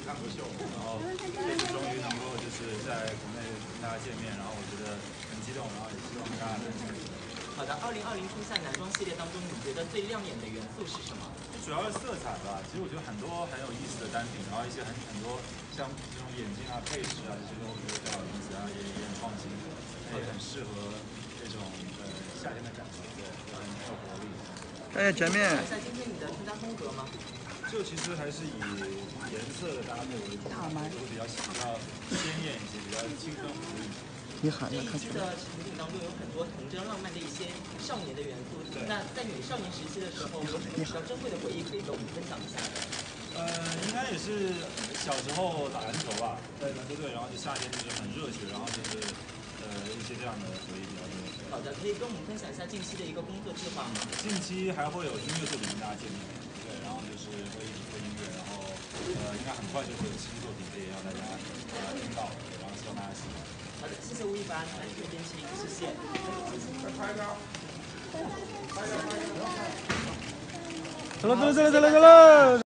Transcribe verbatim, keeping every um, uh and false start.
看过秀，然后这次终于能够就是在国内跟大家见面，然后我觉得很激动，然后也希望大家能支持。 好的，二零二零初夏男装系列当中，你觉得最亮眼的元素是什么？ 主要是色彩吧。其实我觉得很多很有意思的单品，然后一些很很多像这种眼镜啊、配饰啊这些都我觉得比较有意思，然后也也很创新，也很适合这种呃夏天的感觉，对，很有活力。 哎，前面。 讲一下今天你的穿搭风格吗？ 就其实还是以颜色的搭配为主，会比较比较鲜艳一些，比较青春活力。 你喊这一期的产品当中有很多童真浪漫的一些少年的元素。那在你少年时期的时候，有什么比较珍贵的回忆可以跟我们分享一下的？ 呃，应该也是小时候打篮球吧，在篮球队，然后就夏天就是很热血，然后就是呃一些这样的回忆比较多。 好的，可以跟我们分享一下近期的一个工作计划吗？ 近期还会有音乐作品跟大家见面，对，然后就是会一起做音乐，然后呃应该很快就会有新作品可以让大家呃听到，然后希望大家喜欢。 好的，谢谢吴亦凡，来这边请，谢谢。 拍照。 走了走了走了走了走了。